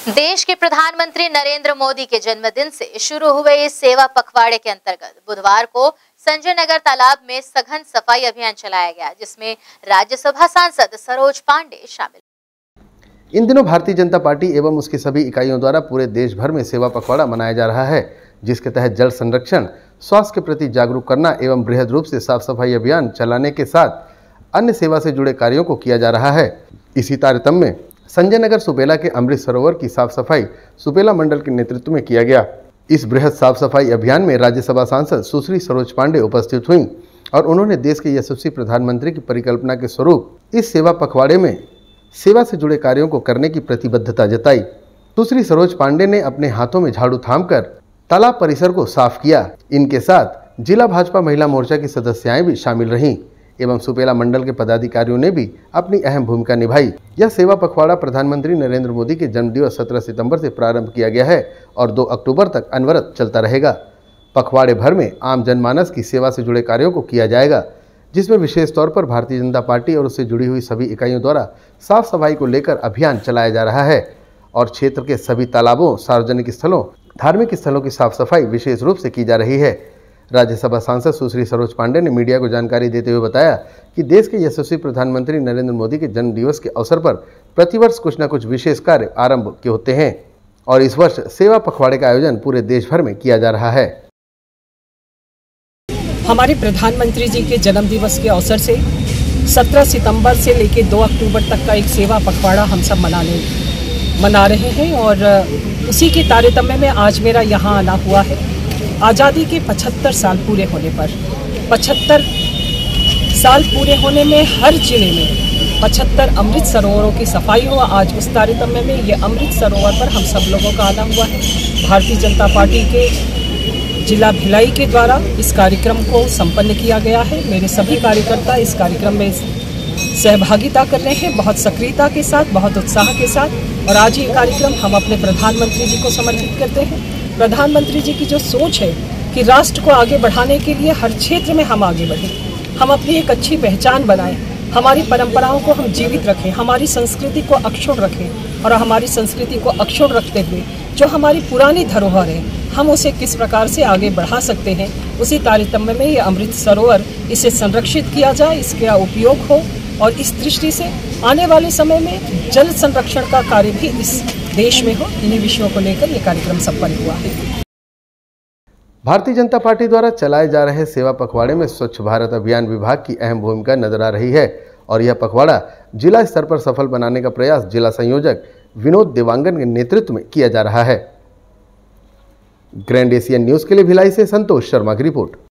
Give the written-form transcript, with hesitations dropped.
देश के प्रधानमंत्री नरेंद्र मोदी के जन्मदिन से शुरू हुए इस सेवा पखवाड़े के अंतर्गत बुधवार को संजय नगर तालाब में सघन सफाई अभियान चलाया गया, जिसमें राज्यसभा सांसद सरोज पांडे शामिल। इन दिनों भारतीय जनता पार्टी एवं उसकी सभी इकाइयों द्वारा पूरे देश भर में सेवा पखवाड़ा मनाया जा रहा है, जिसके तहत जल संरक्षण, स्वास्थ्य के प्रति जागरूक करना एवं बृहद रूप से साफ सफाई अभियान चलाने के साथ अन्य सेवा से जुड़े कार्यों को किया जा रहा है। इसी तारतम्य में संजय नगर सुपेला के अमृत सरोवर की साफ सफाई सुपेला मंडल के नेतृत्व में किया गया। इस बृहद साफ सफाई अभियान में राज्यसभा सांसद सुश्री सरोज पांडे उपस्थित हुई और उन्होंने देश के यशस्वी प्रधानमंत्री की परिकल्पना के स्वरूप इस सेवा पखवाड़े में सेवा से जुड़े कार्यों को करने की प्रतिबद्धता जताई। सुश्री सरोज पांडे ने अपने हाथों में झाड़ू थामकर तालाब परिसर को साफ किया। इनके साथ जिला भाजपा महिला मोर्चा की सदस्याएं भी शामिल रहीं एवं सुपेला मंडल के पदाधिकारियों ने भी अपनी अहम भूमिका निभाई। यह सेवा पखवाड़ा प्रधानमंत्री नरेंद्र मोदी के जन्मदिवस 17 सितंबर से प्रारंभ किया गया है और 2 अक्टूबर तक अनवरत चलता रहेगा। पखवाड़े भर में आम जनमानस की सेवा से जुड़े कार्यों को किया जाएगा, जिसमें विशेष तौर पर भारतीय जनता पार्टी और उससे जुड़ी हुई सभी इकाइयों द्वारा साफ सफाई को लेकर अभियान चलाया जा रहा है और क्षेत्र के सभी तालाबों, सार्वजनिक स्थलों, धार्मिक स्थलों की साफ सफाई विशेष रूप से की जा रही है। राज्यसभा सांसद सुश्री सरोज पांडे ने मीडिया को जानकारी देते हुए बताया कि देश के यशस्वी प्रधानमंत्री नरेंद्र मोदी के जन्म दिवस के अवसर पर प्रतिवर्ष कुछ न कुछ विशेष कार्य आरंभ के होते हैं और इस वर्ष सेवा पखवाड़े का आयोजन पूरे देश भर में किया जा रहा है। हमारे प्रधानमंत्री जी के जन्म दिवस के अवसर से 17 सितंबर से लेकर 2 अक्टूबर तक का एक सेवा पखवाड़ा हम सब मना रहे हैं और उसी के तारतम्य में आज मेरा यहाँ आना हुआ है। आज़ादी के 75 साल पूरे होने पर 75 साल पूरे होने में हर जिले में 75 अमृत सरोवरों की सफाई हो। आज उस तारतम्य में ये अमृत सरोवर पर हम सब लोगों का आना हुआ है। भारतीय जनता पार्टी के जिला भिलाई के द्वारा इस कार्यक्रम को संपन्न किया गया है। मेरे सभी कार्यकर्ता इस कार्यक्रम में सहभागिता कर रहे हैं, बहुत सक्रियता के साथ, बहुत उत्साह के साथ। और आज ये कार्यक्रम हम अपने प्रधानमंत्री जी को समर्पित करते हैं। प्रधानमंत्री जी की जो सोच है कि राष्ट्र को आगे बढ़ाने के लिए हर क्षेत्र में हम आगे बढ़ें, हम अपनी एक अच्छी पहचान बनाएं, हमारी परंपराओं को हम जीवित रखें, हमारी संस्कृति को अक्षुण्ण रखें और हमारी संस्कृति को अक्षुण्ण रखते हुए जो हमारी पुरानी धरोहर है हम उसे किस प्रकार से आगे बढ़ा सकते हैं, उसी तारतम्य में ये अमृत सरोवर, इसे संरक्षित किया जाए, इसका उपयोग हो और इस दृष्टि से आने वाले समय में जल संरक्षण का कार्य भी इस देश में हो। इन्हीं विषयों को लेकर ये कार्यक्रम संपन्न हुआ है। भारतीय जनता पार्टी द्वारा चलाए जा रहे सेवा पखवाड़े में स्वच्छ भारत अभियान विभाग की अहम भूमिका नजर आ रही है और यह पखवाड़ा जिला स्तर पर सफल बनाने का प्रयास जिला संयोजक विनोद देवांगन के नेतृत्व में किया जा रहा है। ग्रैंड एशियन न्यूज के लिए भिलाई से संतोष शर्मा की रिपोर्ट।